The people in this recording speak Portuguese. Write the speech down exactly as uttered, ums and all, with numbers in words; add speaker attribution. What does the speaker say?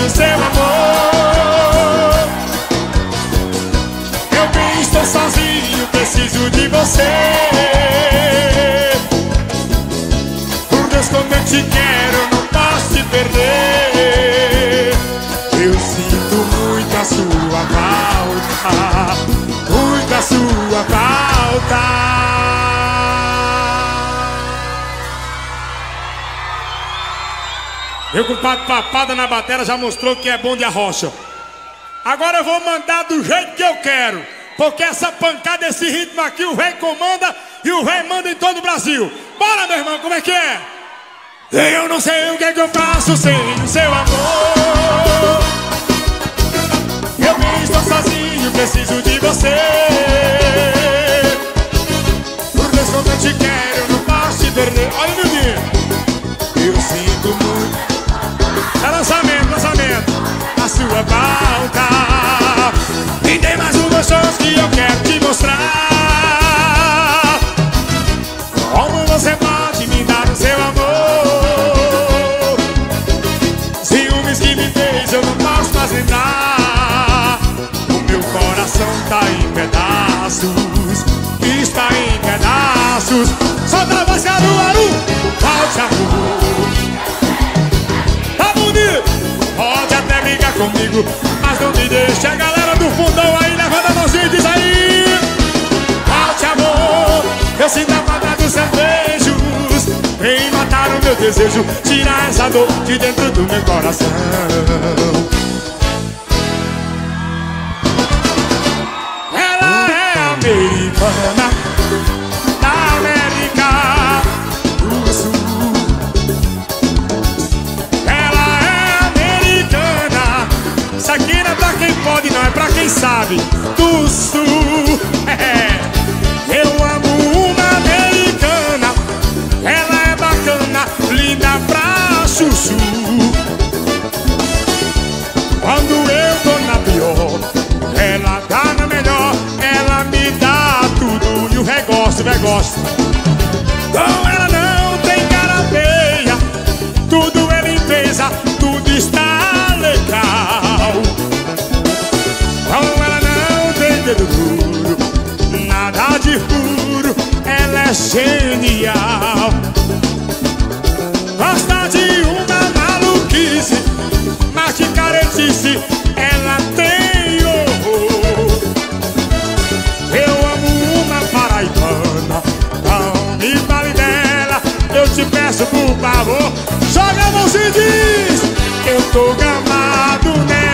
Speaker 1: no seu amor. Eu bem estou sozinho, preciso de você. Por Deus, como eu te quero, não posso te perder. Eu sinto muito a sua falta, muito a sua falta. Meu compadre Papada na bateria já mostrou que é bom de arrocha. Agora eu vou mandar do jeito que eu quero, porque essa pancada, esse ritmo aqui, o rei comanda e o rei manda em todo o Brasil. Bora, meu irmão, como é que é? Eu não sei o que é que eu faço sem o seu amor. Eu bem estou sozinho, preciso de você. Por Deus, como eu te quero, não posso te perder. Olha o menino. Eu sinto muito. É lançamento, lançamento. A sua falta. Me dê mais uma chance que eu quero te mostrar. Como você pode me dar o seu amor. Ciúmes que me fez, eu não posso mais lembrar. O meu coração tá em pedaços, está em pedaços. Solta a voz, Aru, Aru. Volte, amor. Tá bonito. Pode até brigar comigo, mas não me deixe. A galera do fundão aí, levanta a mãozinha e diz aí. Volte, amor. Eu sinto a falta dos seus beijos. Vem matar o meu desejo, tirar essa dor de dentro do meu coração. Ela é americana, da América do Sul. Ela é americana. Isso aqui não é pra quem pode, não, é pra quem sabe. Do Sul. É. Eu amo uma americana. Ela é bacana, linda pra chuchu. Quando eu tô na pior, ela dá na melhor. Ela me dá tudo e o regosto, o regosto. Com ela não tem cara feia, tudo é limpeza, tudo está legal. Com ela não tem dedo duro, nada de furo, ela é genial. Gosta de uma maluquice, mas de caretice ela tem horror. Eu amo uma paraibana, não me fale dela, eu te peço por favor. Joga a mãozinha e diz: eu tô gamado nela.